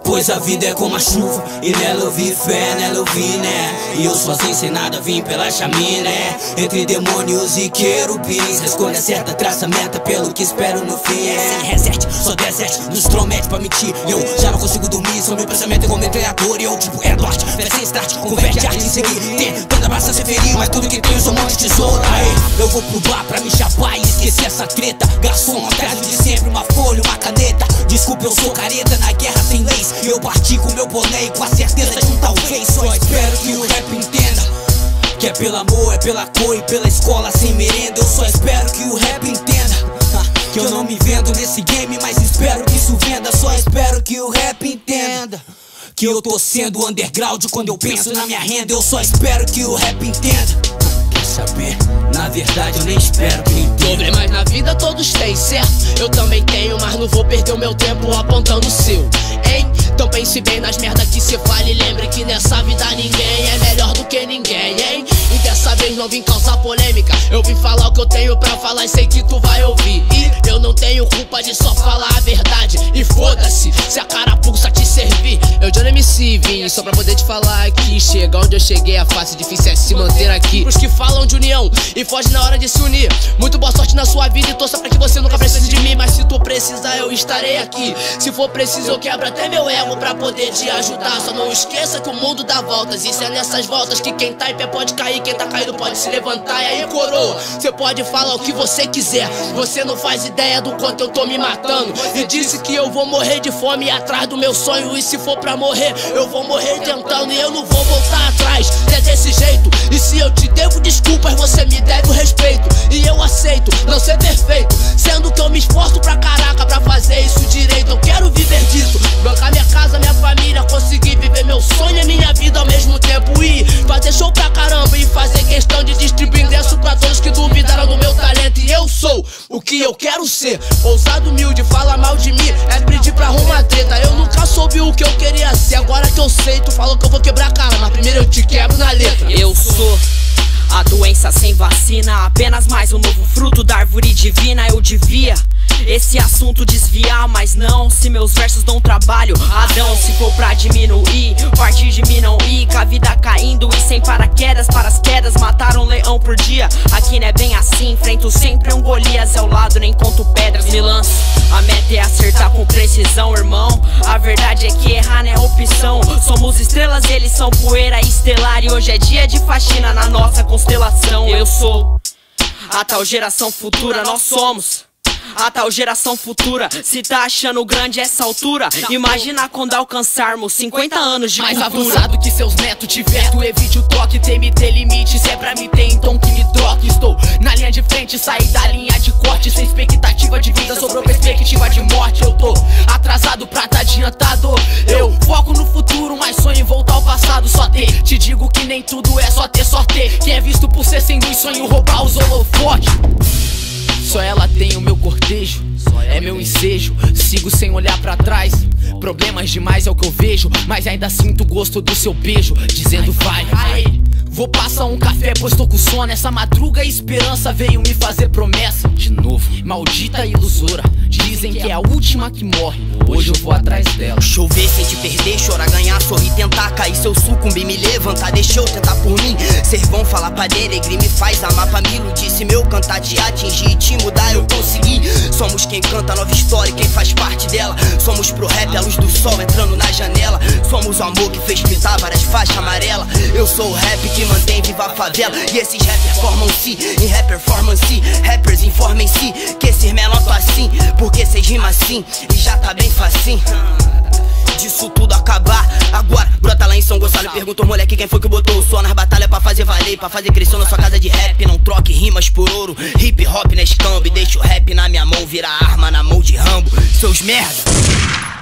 Pois a vida é como a chuva, e nela eu vi fé, nela eu vi, né? E eu sozinho sem nada vim pela chaminé. Entre demônios e querubins, a escolha certa traça a meta pelo que espero no fim. Sem reset, só desert, não estromete pra mentir. Eu já não consigo dormir, só meu pensamento é como metralhador. E eu tipo Edward, fera sem start, converte arte em seguir. Tentando abraçar sem ferir, mas tudo que tenho eu sou um monte de tesouro. Aí eu vou pro bar pra me chapar e esquecer essa treta. Garçom, atrás de sempre, uma folha, uma caneta. Desculpa, eu sou careta, na guerra tem leis. E eu parti com meu boné e com a certeza de um talvez. Só espero que o rap entenda que é pelo amor, é pela cor e pela escola sem merenda. Eu só espero que o rap entenda que eu não me vendo nesse game, mas espero que isso venda. Só espero que o rap entenda que eu tô sendo underground quando eu penso na minha renda. Eu só espero que o rap entenda. Quer saber? Na verdade eu nem espero que entenda. Problemas na vida todos têm, certo? Eu também tenho, mas não vou perder o meu tempo apontando o seu, hein? Então pense bem nas merda que cê fala e lembre que nessa vida ninguém é melhor do que ninguém, hein? E dessa vez não vim causar polêmica, eu vim falar o que eu tenho pra falar e sei que tu vai ouvir. E eu não tenho culpa de só falar a verdade. E foda-se se a carapuça te servir. Eu Johnny MC vim só pra poder te falar que chegar onde eu cheguei é fácil, difícil é se manter aqui. Pros que falam de união e fogem na hora de se unir, muito boa sorte na sua vida e torça pra que você nunca precise de mim. Mas se tu precisar eu estarei aqui. Se for preciso eu quebro até meu ego pra poder te ajudar. Só não esqueça que o mundo dá voltas, isso é nessas voltas que quem tá em pé pode cair, quem tá caído pode se levantar. E aí coroa, cê pode falar o que você quiser, você não faz ideia do quanto eu tô me matando. E disse que eu vou morrer de fome atrás do meu sonho, e se for pra morrer eu vou morrer tentando. E eu não vou voltar atrás, é desse jeito. E se eu te devo desculpas, você me deve o respeito. E eu aceito não ser perfeito, sendo que eu me esforço pra caraca pra fazer isso direito. Eu quero viver disso, bancar minha casa, minha família, conseguir viver meu sonho e minha vida ao mesmo tempo. E fazer show pra caramba e fazer questão de distribuir ingresso pra todos que duvidaram do meu talento. E eu sou o que eu quero ser, ousado, humilde, fala mal de mim é pedir pra arrumar treta. Eu nunca soube o que eu queria ser, agora que eu sei, tu falou que eu vou quebrar a cara, mas primeiro eu te quebro na letra. Eu sou a doença sem vacina, apenas mais um novo fruto da árvore divina. Eu devia esse assunto desviar, mas não, se meus versos dão trabalho. Adão, se for pra diminuir, partir de mim não ir, com a vida caindo e sem paraquedas para as quedas, matar um leão por dia. Aqui não é bem assim, enfrento sempre um Golias ao lado, nem conto pedras, me lanço. A meta é acertar com precisão, irmão. A verdade é que errar não é opção. Somos estrelas, eles são poeira estelar, e hoje é dia de faxina na nossa constelação. Eu sou a tal geração futura, nós somos a tal geração futura. Se tá achando grande essa altura, imagina quando alcançarmos 50 anos de mais cultura. avançado que seus netos tiver, tu evite o toque, teme ter limite. Se é pra me ter, então que me troque. Estou na linha de frente, saí da linha de corte, sem expectativa de vida, sobrou perspectiva de morte. Eu tô atrasado pra tá adiantado, eu foco no futuro, mas sonho em voltar ao passado. Só ter, te digo que nem tudo é só ter sorte. Quem é visto por ser sem luz, sonho roubar os holofotes. Só ela tem o meu cortejo, é meu ensejo, sigo sem olhar pra trás. Problemas demais é o que eu vejo, mas ainda sinto o gosto do seu beijo, dizendo vai. Vou passar um café pois tô com sono. Essa madruga a esperança veio me fazer promessa. De novo, maldita ilusora, dizem que é a última que morre, hoje eu vou atrás dela. Chover sem te perder, chorar, ganhar, sorrir, tentar cair. Se eu sucumbir, me levantar, deixa eu tentar por mim. Ser bom, falar pra denegrir, me faz amar pra me iludir. Se meu cantar te atingir e te mudar, eu consegui. Somos quem canta a nova história e quem faz parte dela. Somos pro rap a luz do sol entrando na janela. Somos o amor que fez pintar várias faixas amarelas. Eu sou o rap que mantém viva a favela. E esses rappers formam-se em rap performance. Rappers informem-se que esses melão tô assim, porque cês rimam assim e já tá bem facinho disso tudo acabar. Agora brota lá em São Gonçalo e pergunta ao moleque quem foi que botou o som nas batalhas pra fazer valer, pra fazer crescer na sua casa de rap. Não troque rimas por ouro, hip hop na escambo, e deixa o rap na minha mão virar arma na mão de Rambo, seus merda.